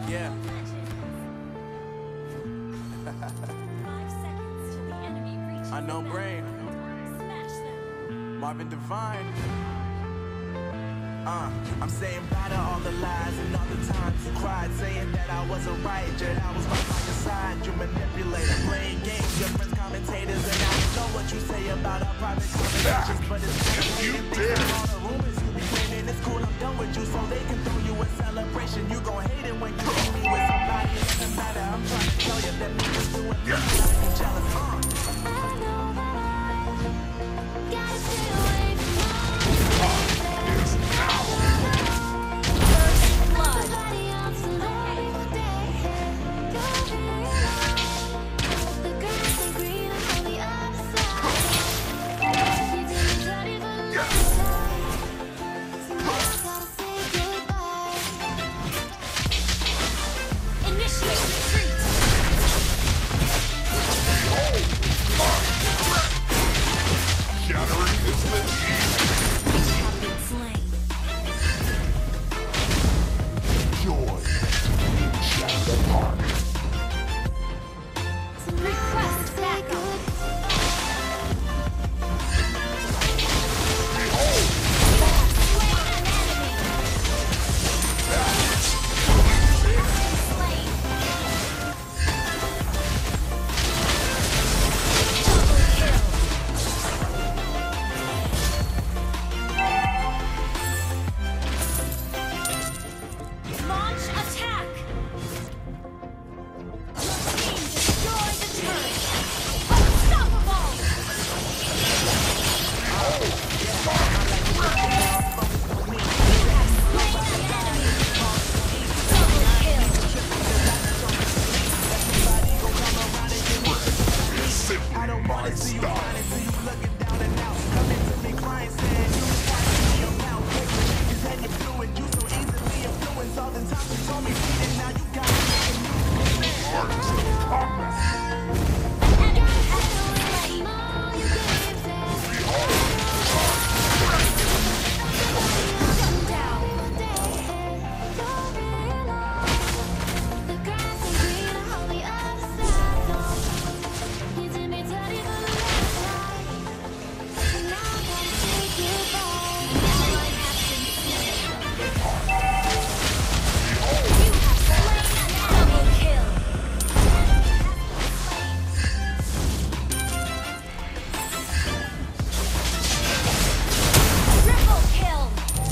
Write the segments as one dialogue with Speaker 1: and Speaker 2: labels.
Speaker 1: Yeah.
Speaker 2: 5 seconds till the enemy reaches
Speaker 1: Unknown
Speaker 2: the
Speaker 1: Brain.
Speaker 2: battlefield. Smash them.
Speaker 1: Marvin Divine. I'm saying bye to all the lies and all the times you cried, saying that I wasn't right, yet I was right by your side. You manipulator, playing games, your friends commentators, and I know what you say about our private conversations, but it's
Speaker 3: If you dare.
Speaker 1: all the rumors you be claiming. It's cool, I'm done with you, so they can throw you a celebration. You gon' hate it when you see me with somebody. It doesn't matter. I'm trying to tell you that niggas doing me, I be jealous.
Speaker 2: Gotta stay away from
Speaker 3: Is now.
Speaker 2: first blood. Initiate retreat.
Speaker 3: Shattering is the
Speaker 2: You have been slain.
Speaker 3: joy. Shatter the park.
Speaker 2: Request backup. Launch attack! Team destroy the turret! Unstoppable! You have slain an enemy! Double kill!
Speaker 3: Simply
Speaker 1: I don't
Speaker 3: my
Speaker 1: wanna see you
Speaker 3: style.
Speaker 1: crying until you looking down and out. Coming to me crying, saying you was watching me about. Taking changes and you're fluid. You so easily influenced. All the times you told me beat it, now you got me making music.
Speaker 3: Art of combat.
Speaker 2: An enemy has been slain! Shut down! Ally has been slain! You have slain an double kill! Triple kill!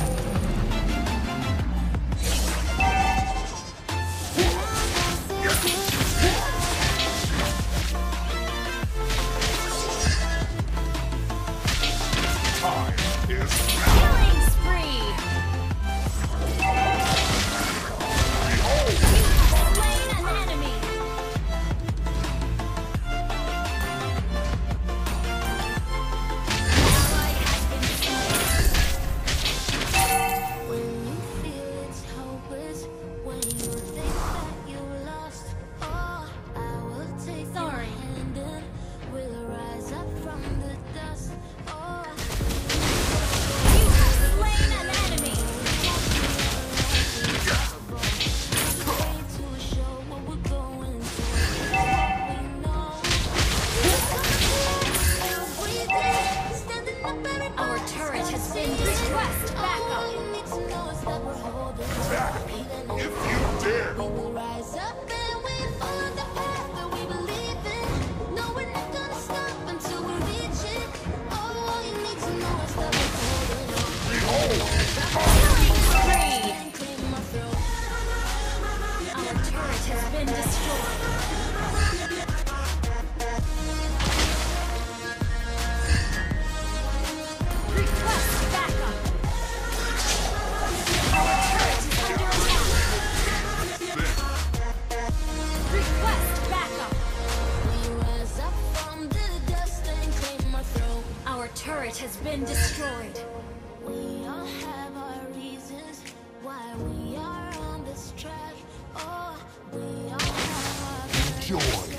Speaker 3: Time is now.
Speaker 2: Killing spree!
Speaker 3: Behold.
Speaker 2: Slain an enemy! Ally has been slain.
Speaker 4: When you feel it's hopeless, when you think that you lost, oh, I will take
Speaker 2: Sorry.
Speaker 4: your hand and we'll rise up from the dust. Oh,
Speaker 2: You have slain an enemy!
Speaker 4: way to show what we're going through. We know everything, standing up everybody.
Speaker 2: Our turret has been request
Speaker 4: All
Speaker 2: backup!
Speaker 4: you need to know is that we're holding
Speaker 3: Back. If you dare.
Speaker 4: We will rise up and we follow the path that we believe in. No, we're not gonna stop until we reach it. All you need to know is that we're holding on.
Speaker 3: Behold.
Speaker 2: Killing spree!
Speaker 4: And clear my throat.
Speaker 2: Our turret has been destroyed. Request backup! Our turret is under attack! Request backup!
Speaker 4: We rise up from the dust and claim my throne.
Speaker 2: Our turret has been destroyed.
Speaker 4: We all have our reasons why we are on this track. Oh, we all have our
Speaker 3: Joy.